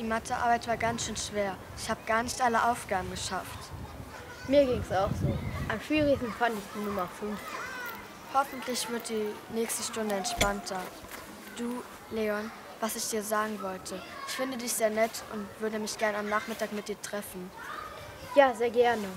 Mathearbeit war ganz schön schwer. Ich habe gar nicht alle Aufgaben geschafft. Mir ging es auch so. Am schwierigsten fand ich die Nummer 5. Hoffentlich wird die nächste Stunde entspannter. Du, Leon, was ich dir sagen wollte. Ich finde dich sehr nett und würde mich gern am Nachmittag mit dir treffen. Ja, sehr gerne.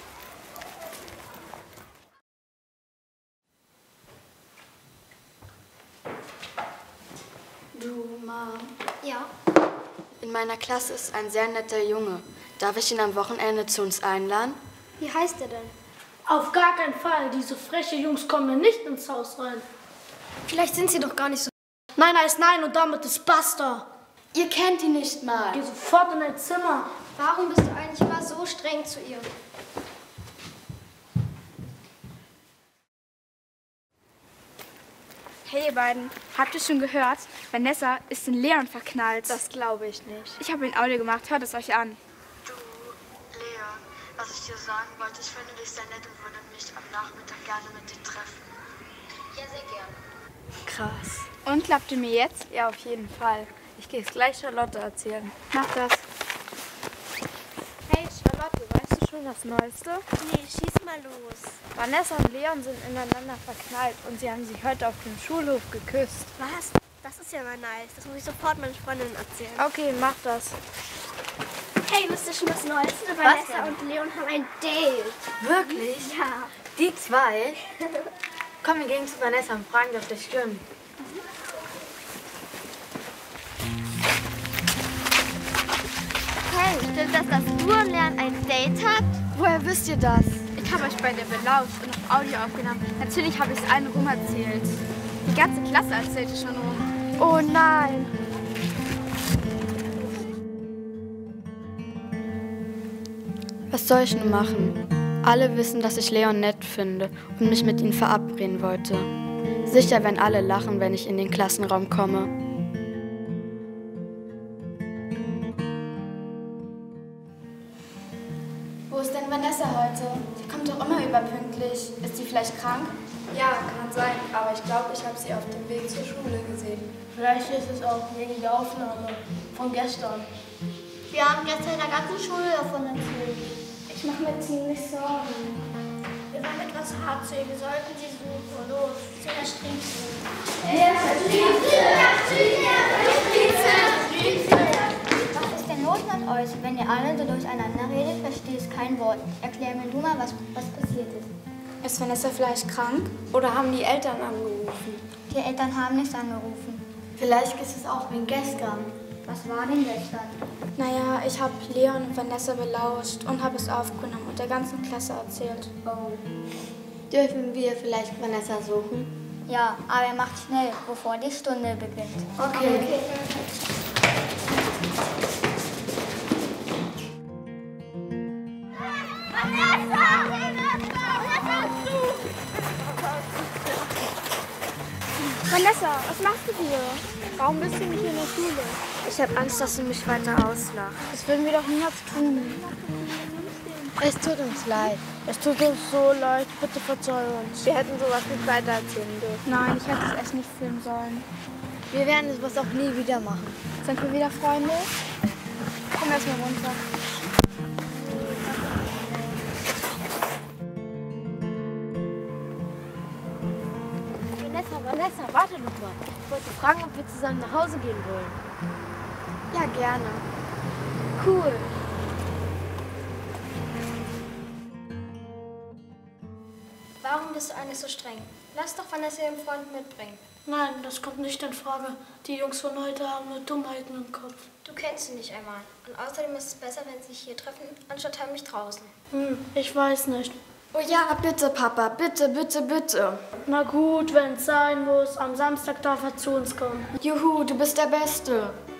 Du, Mom. Ja. In meiner Klasse ist ein sehr netter Junge. Darf ich ihn am Wochenende zu uns einladen? Wie heißt er denn? Auf gar keinen Fall. Diese freche Jungs kommen mir nicht ins Haus rein. Vielleicht sind sie doch gar nicht so... Nein heißt nein und damit ist basta. Ihr kennt ihn nicht mal. Geh sofort in dein Zimmer. Warum bist du eigentlich immer so streng zu ihr? Hey ihr beiden, habt ihr schon gehört? Vanessa ist in Leon verknallt. Das glaube ich nicht. Ich habe ein Audio gemacht, hört es euch an. Du, Leon, was ich dir sagen wollte, ich finde dich sehr nett und würde mich am Nachmittag gerne mit dir treffen. Ja, sehr gerne. Krass. Und klappt ihr mir jetzt? Ja, auf jeden Fall. Ich gehe es gleich Charlotte erzählen. Mach das. Hey Charlotte, weißt du schon das Neueste? Nee, schieß mal los. Vanessa und Leon sind ineinander verknallt und sie haben sich heute auf dem Schulhof geküsst. Was? Das ist ja mal nice. Das muss ich sofort meinen Freundinnen erzählen. Okay, mach das. Hey, wisst ihr schon das Neueste? Was Vanessa denn? und Leon haben ein Date. Wirklich? Ja. Die zwei? Komm, wir gehen zu Vanessa und fragen, ob das stimmt. Hey, stimmt das, dass du und Leon ein Date habt? Woher wisst ihr das? Ich habe euch beide belauscht und auf Audio aufgenommen. Natürlich habe ich es allen rum erzählt. Die ganze Klasse erzählte schon rum. Oh nein. Was soll ich nun machen? Alle wissen, dass ich Leon nett finde und mich mit ihm verabreden wollte. Sicher werden alle lachen, wenn ich in den Klassenraum komme. Wo ist denn Vanessa heute? Sie kommt doch immer überpünktlich. Ist sie vielleicht krank? Ja, kann sein, aber ich glaube, ich habe sie auf dem Weg zur Schule gesehen. Vielleicht ist es auch wegen der Aufnahme von gestern. Wir haben gestern in der ganzen Schule davon erzählt. Ich mache mir ziemlich Sorgen. Wir waren etwas hart zu ihr. Wir sollten sie suchen. Los, sie erstrinkt sie. Was ist denn los mit euch? Wenn ihr alle so durcheinander redet, verstehe ich kein Wort. Erklär mir du mal, was passiert ist. Ist Vanessa vielleicht krank? Oder haben die Eltern angerufen? Die Eltern haben nicht angerufen. Vielleicht ist es auch wegen gestern. Was war denn gestern? Naja, ich habe Leon und Vanessa belauscht und habe es aufgenommen und der ganzen Klasse erzählt. Oh. Dürfen wir vielleicht Vanessa suchen? Ja, aber macht schnell, bevor die Stunde beginnt. Okay. Vanessa, was machst du hier? Warum bist du nicht in der Schule? Ich habe Angst, dass sie mich weiter auslacht. Das würden wir doch niemals tun. Es tut uns leid. Es tut uns so leid, bitte verzeih uns. Wir hätten sowas nicht weiter erzählen dürfen. Nein, ich hätte es echt nicht filmen sollen. Wir werden sowas auch nie wieder machen. Sind wir wieder Freunde? Komm erst mal runter. Vanessa, warte noch mal. Ich wollte fragen, ob wir zusammen nach Hause gehen wollen. Ja, gerne. Cool. Warum bist du eigentlich so streng? Lass doch Vanessa ihren Freund mitbringen. Nein, das kommt nicht in Frage. Die Jungs von heute haben nur Dummheiten im Kopf. Du kennst sie nicht einmal. Und außerdem ist es besser, wenn sie sich hier treffen, anstatt heimlich draußen. Ich weiß nicht. Oh ja, bitte, Papa. Bitte, bitte, bitte. Na gut, wenn es sein muss. Am Samstag darf er zu uns kommen. Juhu, du bist der Beste.